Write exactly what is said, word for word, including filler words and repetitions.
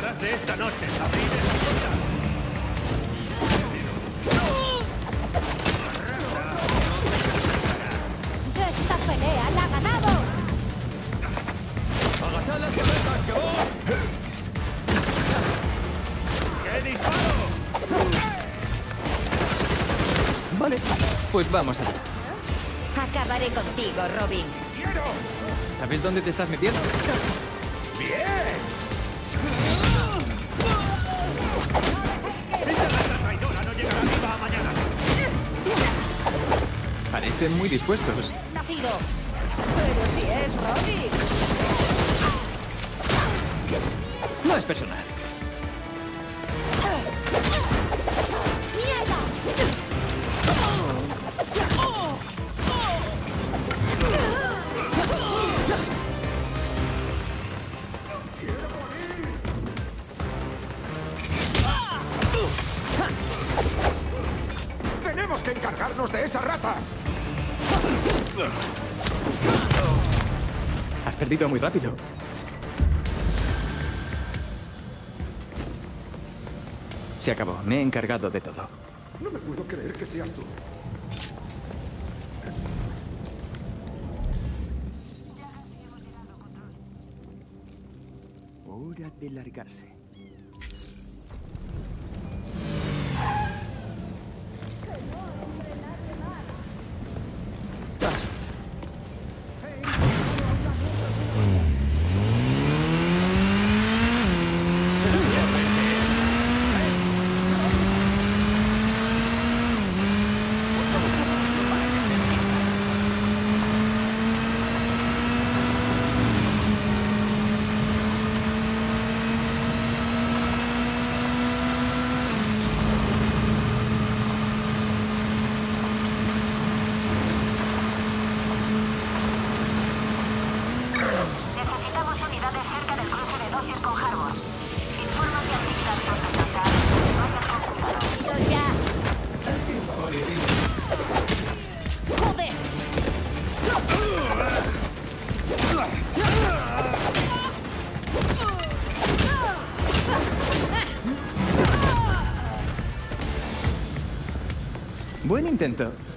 disfrutarás de esta noche. Abrid esa puerta. ¡Esta pelea la ganamos! ¡Agachad las cabezas, que voy! ¡Qué disparo! Vale, pues vamos allá. Acabaré contigo, Robin. ¡Quiero! ¿Sabes dónde te estás metiendo? ¡Bien! ¡Esa raza traidora no llegará viva a mañana! Parecen muy dispuestos. ¡Nacido! ¡Pero si es Robin! No es personal. ¡Mierda! ¡Tenemos que encargarnos de esa rata! Has perdido muy rápido. Se acabó. Me he encargado de todo. No me puedo creer que seas tú. Hora de largarse. Necesitamos unidades cerca del cruce de dosis con Harbour. Informa de actividad sospechosa. Vaya con cuidado. ¡Pero ya! ¡Joder! Buen intento.